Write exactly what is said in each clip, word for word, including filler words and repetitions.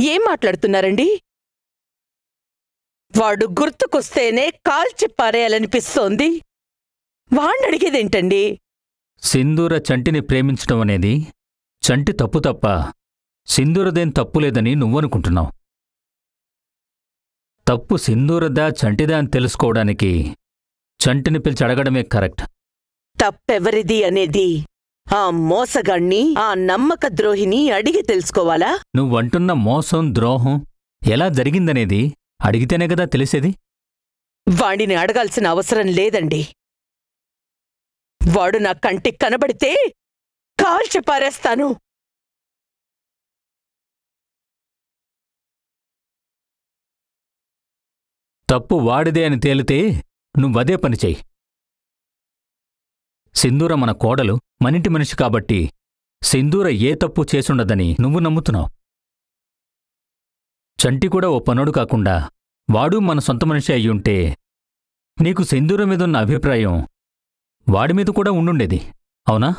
ఏం మాట్లాడుతున్నారండి? వాడు గుర్తుకొస్తేనే కాల్చి పారేయాలనిపిస్తోంది. వాణ్ణడిగేదేంటండి? సింధూర చంటిని ప్రేమించడం అనేది చంటి తప్పు తప్ప సింధూరదేం తప్పులేదని నువ్వనుకుంటున్నావు. తప్పు సింధూరదా చంటిదా అని తెలుసుకోవడానికి చంటిని పిలిచి అడగడమే కరెక్ట్. తప్పెవరిది అనేది ఆ మోసగాణ్ణి, ఆ నమ్మక ద్రోహిని అడిగి తెలుసుకోవాలా? నువ్వంటున్న మోసం, ద్రోహం ఎలా జరిగిందనేది అడిగితేనే కదా తెలిసేది. వాడిని అడగాల్సిన అవసరం లేదండి. వాడు నా కంటికి కనబడితే కాల్చి పారేస్తాను. తప్పు వాడిదే అని తేలితే నువ్వదే పని చెయ్యి. సింధూర మన కోడలు, మనింటి మనిషి కాబట్టి సింధూర ఏ తప్పు చేసుండదని నువ్వు నమ్ముతున్నావు. చంటి కూడా ఓ పనుడు కాకుండా వాడు మన సొంత మనిషి అయ్యుంటే నీకు సింధూర మీదున్న అభిప్రాయం వాడిమీద కూడా ఉండుండేది, అవునా?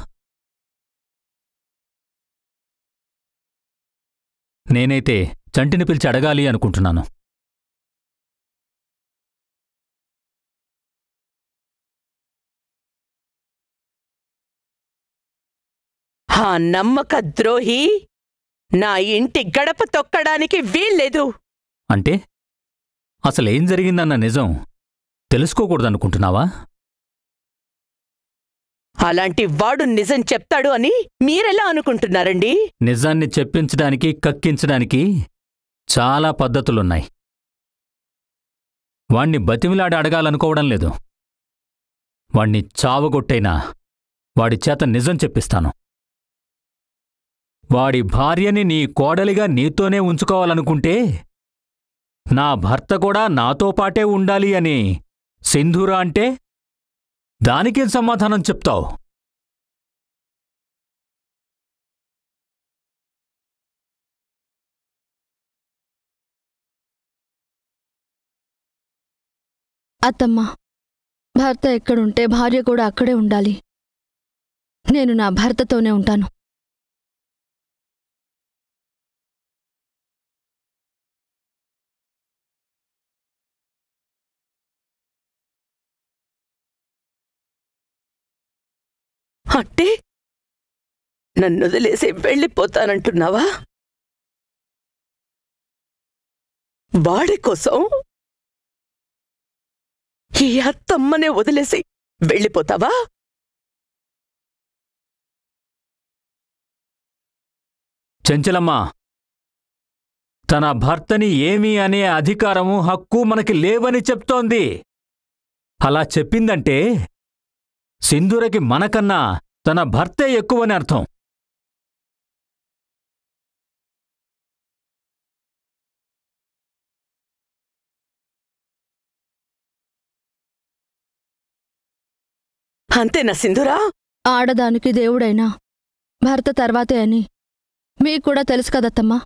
నేనైతే చంటిని పిలిచి అడగాలి అనుకుంటున్నాను. ఆ నమ్మక ద్రోహి నా ఇంటి గడప తొక్కడానికి వీల్లేదు. అంటే అసలేం జరిగిందన్న నిజం తెలుసుకోకూడదనుకుంటున్నావా? అలాంటి వాడు నిజం చెప్తాడు అని మీరెలా అనుకుంటున్నారండి? నిజాన్ని చెప్పించడానికి, కక్కించడానికి చాలా పద్ధతులున్నాయి. వాణ్ణి బతిమిలాడి అడగాలనుకోవడం లేదు. వాణ్ణి చావగొట్టైనా వాడి చేత నిజం చెప్పిస్తాను. వాడి భార్యని నీ కోడలిగా నీతోనే ఉంచుకోవాలనుకుంటే నా భర్త కూడా నాతో పాటే ఉండాలి అని సింధూర అంటే దానికేం సమాధానం చెప్తావు? అత్తమ్మా, భర్త ఎక్కడుంటే భార్య కూడా అక్కడే ఉండాలి. నేను నా భర్తతోనే ఉంటాను. అంటే నన్నొదిలేసి వెళ్ళిపోతానంటున్నావా? వాడి కోసం ఈ అత్తమ్మనే వదిలేసి వెళ్ళిపోతావా? చెంచలమ్మ, తన భర్తని ఏమీ అనే అధికారము, హక్కు మనకి లేవని చెప్తోంది. అలా చెప్పిందంటే సింధూరకి మనకన్నా తన భర్తే ఎక్కువని అర్థం. అంతేనా సింధూరా? ఆడదానికి దేవుడైనా భర్త తర్వాతే అని మీకు కూడా తెలుసు కదత్తమ్మా.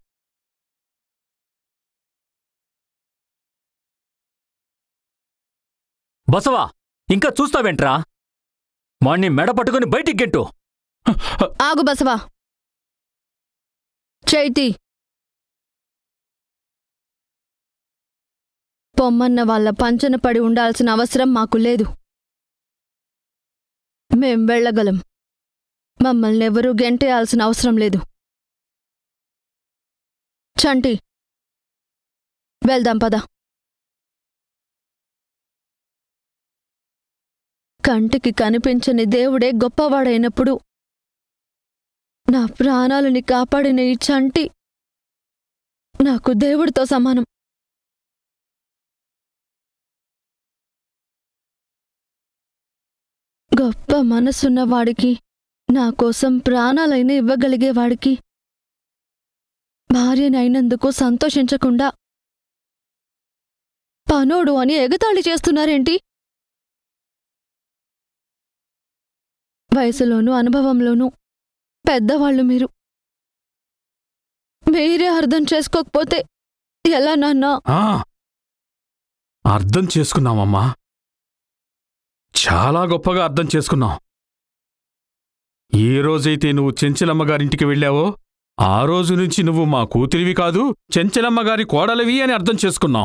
బసవా, ఇంకా చూస్తావేంట్రా? వాణ్ణి మెడ పట్టుకుని బయటికి గెంటు. ఆగు బసవా. చైతి, పొమ్మన్న వాళ్ళ పంచన పడి ఉండాల్సిన అవసరం మాకు లేదు. మేం వెళ్ళగలం. మమ్మల్ని ఎవరూ గెంటేయాల్సిన అవసరం లేదు. చంటి, వెళ్దాం పద. కంటికి కనిపించని దేవుడే గొప్పవాడైనప్పుడు నా ప్రాణాలని కాపాడిన ఈ చంటి నాకు దేవుడితో సమానం. గొప్ప మనసున్నవాడికి, నా కోసం ప్రాణాలైనా ఇవ్వగలిగేవాడికి భార్యనైనందుకు సంతోషించకుండా పనోడు అని ఎగతాళి చేస్తున్నారేంటి? వయసులోనూ అనుభవంలోనూ పెద్దవాళ్ళు మీరు. మీరే అర్థం చేసుకోకపోతే ఎలా నాన్నా? అర్థం చేసుకున్నామమ్మా, చాలా గొప్పగా అర్థం చేసుకున్నాం. ఏ రోజైతే నువ్వు చెంచలమ్మగారింటికి వెళ్ళావో ఆ రోజు నుంచి నువ్వు మా కూతురివి కాదు, చెంచలమ్మగారి కోడలివి అని అర్థం చేసుకున్నాం.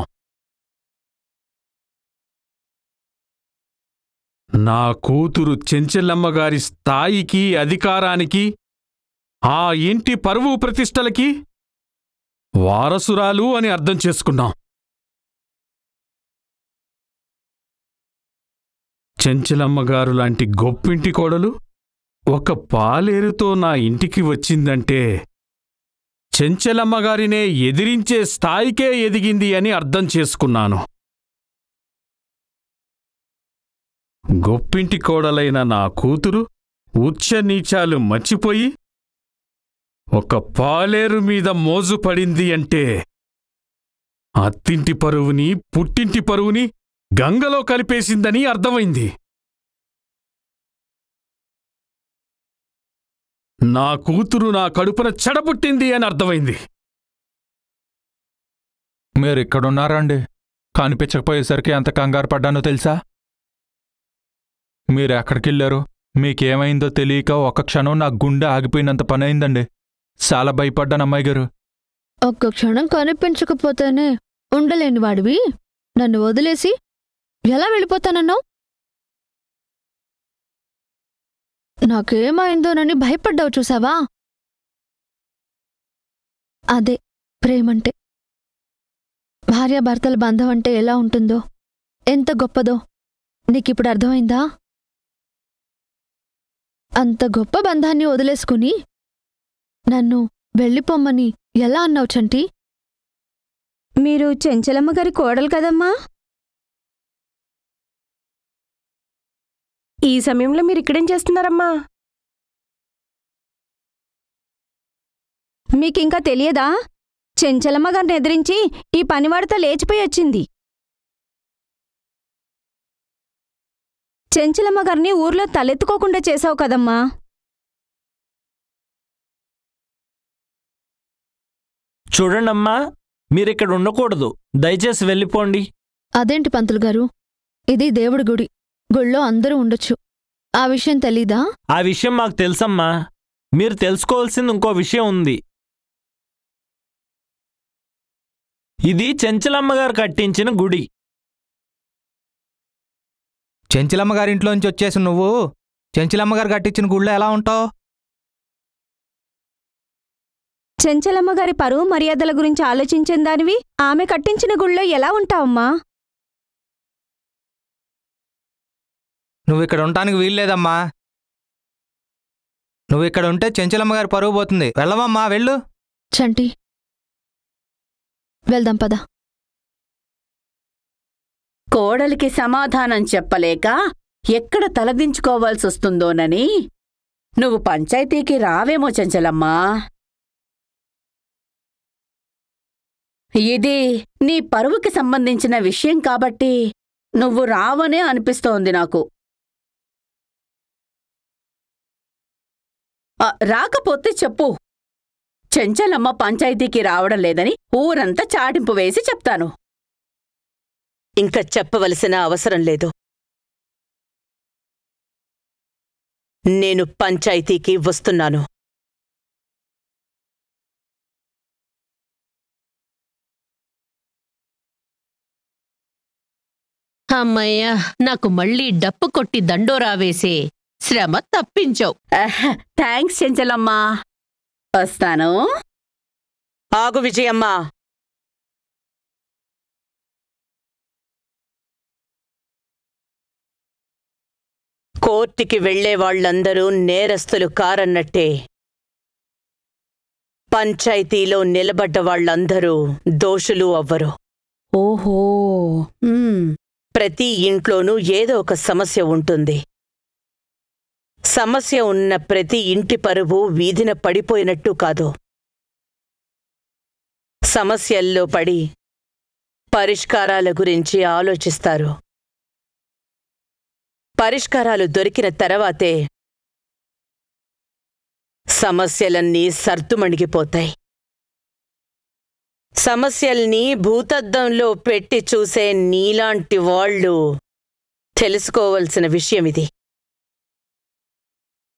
నా కూతురు చెంచలమ్మగారి స్థాయికి, అధికారానికి, ఆ ఇంటి పరువు ప్రతిష్టలకి వారసురాలు అని అర్థం చేసుకున్నాం. చెంచలమ్మగారు లాంటి గొప్పింటి కోడలు ఒక పాలేరుతో నా ఇంటికి వచ్చిందంటే చెంచలమ్మగారినే ఎదిరించే స్థాయికే ఎదిగింది అని అర్థం చేసుకున్నాను. గొప్పింటి కోడలైన నా కూతురు ఉచ్చ నీచాలు మర్చిపోయి ఒక పాలేరు మీద మోజు పడింది అంటే అత్తింటి పరువుని, పుట్టింటి పరువుని గంగలో కలిపేసిందని అర్థమైంది. నా కూతురు నా కడుపున చెడబుట్టింది అని అర్థమైంది. మీరిక్కడున్నారండి. కనిపించకపోయేసరికి ఎంత కంగారు పడ్డానో తెలుసా? మీరెక్కడికెళ్ళారు, మీకేమైందో తెలియక ఒక్క క్షణం నా గుండె ఆగిపోయినంత పనైందండి. చాలా భయపడ్డాను అమ్మాయి గారు. ఒక్క క్షణం కనిపించకపోతేనే ఉండలేని వాడివి నన్ను వదిలేసి ఎలా వెళ్ళిపోతానన్నావు? నాకేమైందోనని భయపడ్డావు చూసావా? అదే ప్రేమంటే. భార్యాభర్తల బంధం అంటే ఎలా ఉంటుందో, ఎంత గొప్పదో నీకిప్పుడు అర్థమైందా? అంత గొప్ప బంధాన్ని వదిలేసుకుని నన్ను వెళ్ళిపోమ్మని ఎలా అన్నావు చంటి? మీరు చెంచలమ్మగారి కోడలు కదమ్మా. ఈ సమయంలో మీరిక్కడేం చేస్తున్నారమ్మా? మీకింకా తెలియదా? చెంచలమ్మగారిని ఎదిరించి ఈ పనివాడితో లేచిపోయి వచ్చింది. చెంచలమ్మగారిని ఊర్లో తలెత్తుకోకుండా చేసావు కదమ్మా. చూడండమ్మా, మీరిక్కడ ఉండకూడదు. దయచేసి వెళ్ళిపోండి. అదేంటి పంతులు గారు, ఇది దేవుడి గుడి. గుళ్ళో అందరూ ఉండొచ్చు. ఆ విషయం తెలీదా? ఆ విషయం మాకు తెలుసమ్మా. మీరు తెలుసుకోవాల్సింది ఇంకో విషయం ఉంది. ఇది చెంచలమ్మగారు కట్టించిన గుడి. చెంచలమ్మగారింట్లోంచి వచ్చేసి నువ్వు చెంచలమ్మగారు కట్టించిన గుళ్ళో ఎలా ఉంటావు? చెంచలమ్మగారి పరువు మర్యాదల గురించి ఆలోచించిన దానివి ఆమె కట్టించిన గుళ్ళో ఎలా ఉంటావమ్మా? నువ్విక్కడ ఉండటానికి వీల్లేదమ్మా. నువ్విక్కడ ఉంటే చెంచలమ్మగారి పరువు పోతుంది. వెళ్ళవమ్మా, వెళ్ళు. చంటి, వెళ్దాం పద. కోడలికి సమాధానం చెప్పలేక ఎక్కడ తలదించుకోవాల్సొస్తుందోనని నువ్వు పంచాయతీకి రావేమో చెంచలమ్మా. ఇది నీ పరువుకి సంబంధించిన విషయం కాబట్టి నువ్వు రావనే అనిపిస్తోంది నాకు. రాకపోతే చెప్పు, చెంచలమ్మ పంచాయతీకి రావడం లేదని ఊరంతా చాటింపు వేసి చెప్తాను. ఇంకా చెప్పవలసిన అవసరం లేదు. నేను పంచాయతీకి వస్తున్నాను. అమ్మయ్యా, నాకు మళ్ళీ డప్పు కొట్టి దండోరా వేసే శ్రమ తప్పించావు. థ్యాంక్స్ చెంచలమ్మా. వస్తాను. ఆగు విజయమ్మా. కోర్టుకి వెళ్లేవాళ్లందరూ నేరస్తులు కారన్నట్టే పంచాయతీలో నిలబడ్డవాళ్లందరూ దోషులు అవ్వరు. ఓహో. ప్రతి ఇంట్లోనూ ఏదో ఒక సమస్య ఉంటుంది. సమస్య ఉన్న ప్రతి ఇంటి పరువు వీధిన పడిపోయినట్టు కాదు. సమస్యల్లో పడి పరిష్కారాల గురించి ఆలోచిస్తారు. పరిష్కారాలు దొరికిన తర్వాతే సమస్యలన్నీ సర్దుమణిగిపోతాయి. సమస్యల్ని భూతద్దంలో పెట్టి చూసే నీలాంటి వాళ్ళు తెలుసుకోవలసిన విషయమిది.